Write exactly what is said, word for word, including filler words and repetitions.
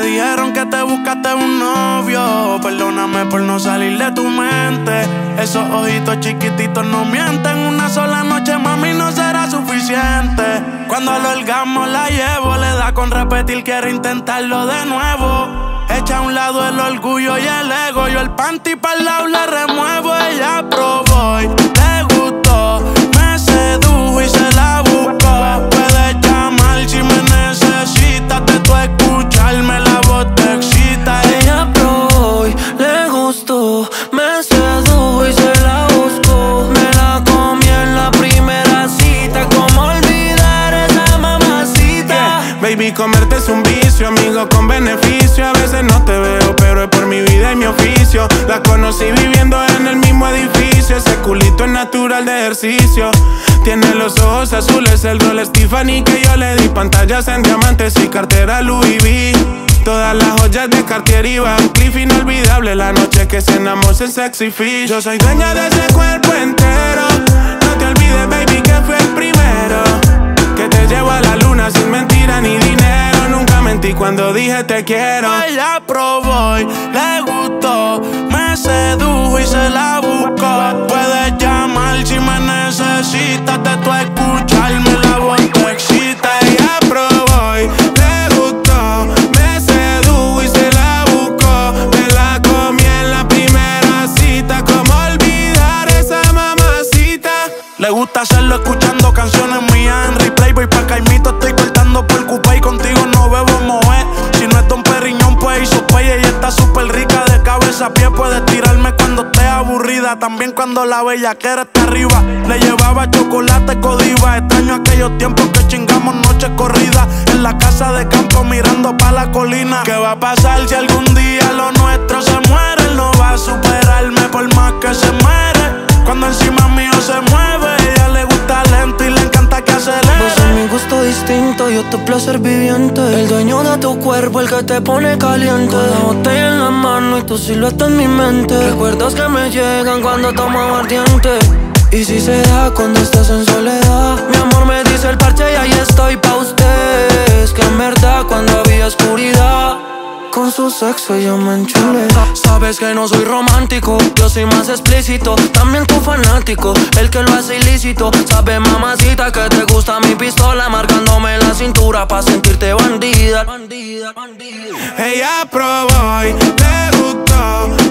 dijeron que te buscaste un novio. Perdóname por no salir de tu mente. Esos ojitos chiquititos no mienten. Una sola noche, mami, no será suficiente. Cuando al orgasmo la llevo, le da con repetir, quiere intentarlo de nuevo. Echa a un lado el orgullo y el ego. Yo el panty para el lado le remuevo. Ella probó y le gustó. Me sedujo y se la buscó. Puedes llamar si me necesitas. De tu escucharme la voz te excita. Ella probó y le gustó. Me sedujo y se la buscó. Me la comí en la primera cita. ¿Cómo olvidar esa mamacita? Yeah. Baby, comerte es un vicio, amigo con beneficio. A veces no te veo, pero es por mi vida y mi oficio. La conocí viviendo en el mismo edificio. Ese culito es natural de ejercicio. Tiene los ojos azules, el rol Stephanie que yo le di. Pantallas en diamantes y cartera Louis V. Todas las joyas de Cartier y Van Cleef. Inolvidable la noche que cenamos en Sexy Fish. Yo soy dueña de ese cuerpo entero. No te olvides, baby, que fue el primero que te llevo a la luna sin mentira ni dinero. Nunca mentí cuando dije te quiero. Ella probó y le gustó. Me sedujo y se la buscó. Puedes llamar si me necesitas. De tu escucharme la voz te excita. Ella probó y le gustó. Me sedujo y se la buscó. Me la comí en la primera cita. ¿Cómo olvidar esa mamacita? Le gusta hacerlo escuchando canciones mías en replay. Voy pa' Caimito, estoy cortando por Coupé. Y contigo no bebo moe. Si no es Don Periñón, pues hizo pay. Ella está súper rica de cabeza a pie. Puedes tirarme cuando estés aburrida. También cuando la bellaquera está arriba. Le llevaba chocolate Godiva. Extraño aquellos tiempos que chingamos noches corridas en la casa de campo mirando pa' la colina. ¿Qué va a pasar si algún día lo nuestro se muere? Él no va a superarme por más que se muere. Cuando encima mío se mueve, ella le gusta lento y le encanta que acelere. Vos sos mi gusto distinto, yo tu placer viviente. El dueño de tu cuerpo, el que te pone caliente. Con la botella en la mano y tu silueta en mi mente. Recuerdos que me llegan cuando tomo aguardiente. Y si se da cuando estás en soledad. Mi amor me dice el parche y ahí estoy pa' usted. Es que en verdad cuando había oscuridad, con su sexo yo me enchulé. Sabes que no soy romántico, yo soy más explícito. También tu fanático, el que lo hace ilícito. Sabe mamacita que te gusta mi pistola, marcándome la cintura pa' sentirte bandida. Bandida, bandida. Ella probó y le gustó.